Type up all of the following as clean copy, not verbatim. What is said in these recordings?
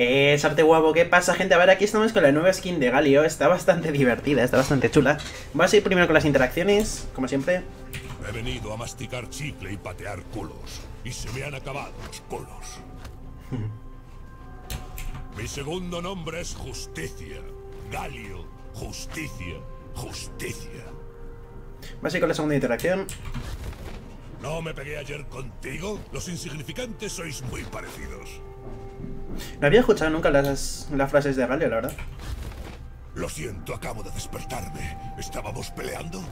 Sarte guapo, ¿qué pasa, gente? A ver, aquí estamos con la nueva skin de Galio. Está bastante divertida, está bastante chula. Vamos a ir primero con las interacciones, como siempre. He venido a masticar chicle y patear culos. Y se me han acabado los culos. Mi segundo nombre es Justicia. Galio, Justicia, Justicia. Vamos a ir con la segunda interacción. ¿No me pegué ayer contigo? Los insignificantes sois muy parecidos. No había escuchado nunca las frases de Galio, la verdad. Lo siento, acabo de despertarme. ¿Estábamos peleando?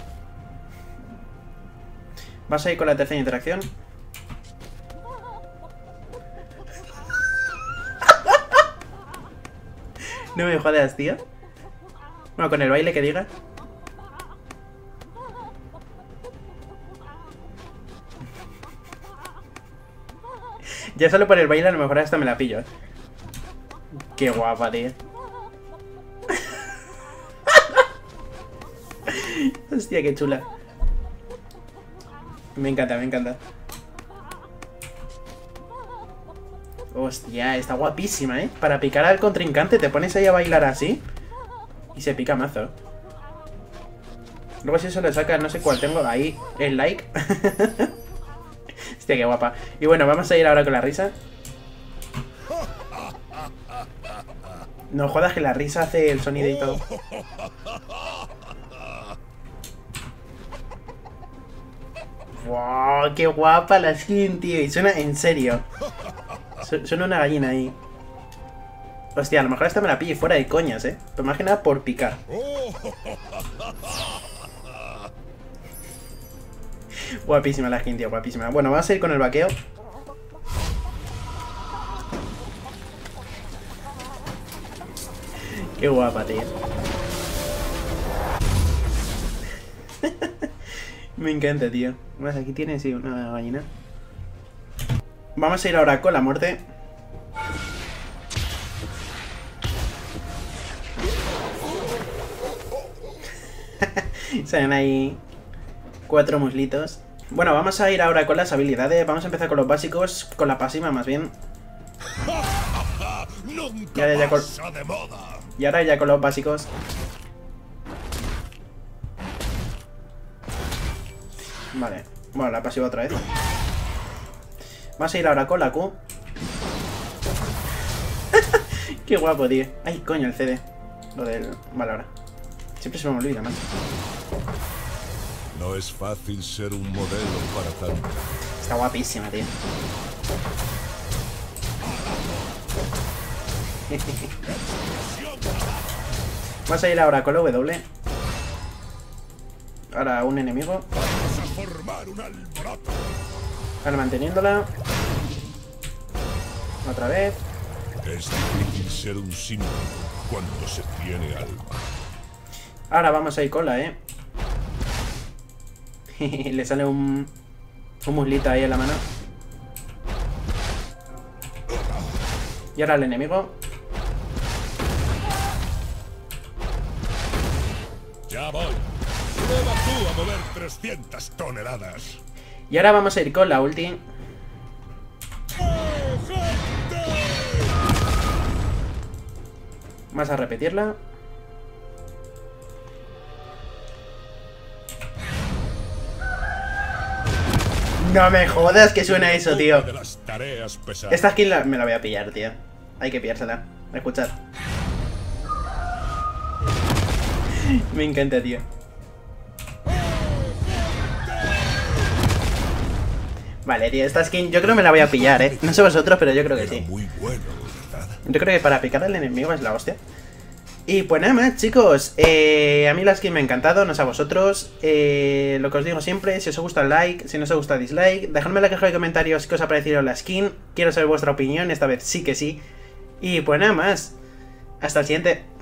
Vas a ir con la tercera interacción. No me jodas, tío. Bueno, con el baile que diga. Ya solo por el baile a lo mejor hasta me la pillo. Qué guapa, tío. Hostia, qué chula. Me encanta, me encanta. Hostia, está guapísima, ¿eh? Para picar al contrincante te pones ahí a bailar así y se pica mazo. Luego si eso le saca, no sé cuál tengo ahí, el like. Hostia, qué guapa. Y bueno, vamos a ir ahora con la risa. No jodas que la risa hace el sonido y todo. ¡Wow! ¡Qué guapa la skin, tío! Y suena en serio. Suena una gallina ahí. Hostia, a lo mejor esta me la pille fuera de coñas, ¿eh? Pero más que nada por picar. Guapísima la skin, tío, guapísima. Bueno, vamos a ir con el vaqueo. Qué guapa, tío. Me encanta, tío. Más aquí tiene, sí, una gallina. Vamos a ir ahora con la muerte. Salen ahí 4 muslitos. Bueno, vamos a ir ahora con las habilidades. Vamos a empezar con los básicos, con la pasiva más bien. Y ahora ya con los básicos. Vale, bueno, la pasiva otra vez. Vamos a ir ahora con la Q. Qué guapo, tío. Ay, coño, el CD. Lo del... Vale, ahora. Siempre se me olvida, macho. No es fácil ser un modelo para tanto. Está guapísima, tío. Vamos a ir ahora con la W. Ahora un enemigo. Vamos a formar un alboroto. Ahora manteniéndola. Otra vez. Es difícil ser un símbolo cuando se tiene alma. Ahora vamos a ir con la E. Le sale un muslito ahí en la mano. Y ahora el enemigo. Ya voy. Prueba tú a mover 300 toneladas. Y ahora vamos a ir con la ulti. Vamos a repetirla. No me jodas que suena eso, tío. Esta skin me la voy a pillar, tío. Hay que pillársela. Escuchad. Me encanta, tío. Vale, tío, esta skin yo creo que me la voy a pillar, ¿eh? No sé vosotros, pero yo creo que sí. Yo creo que para picar al enemigo es la hostia. Y pues nada más, chicos. A mí la skin me ha encantado, no sé a vosotros. Lo que os digo siempre, si os gusta el like, si no os gusta dislike. Dejadme en la caja de comentarios qué os ha parecido la skin. Quiero saber vuestra opinión, esta vez sí que sí. Y pues nada más. Hasta el siguiente.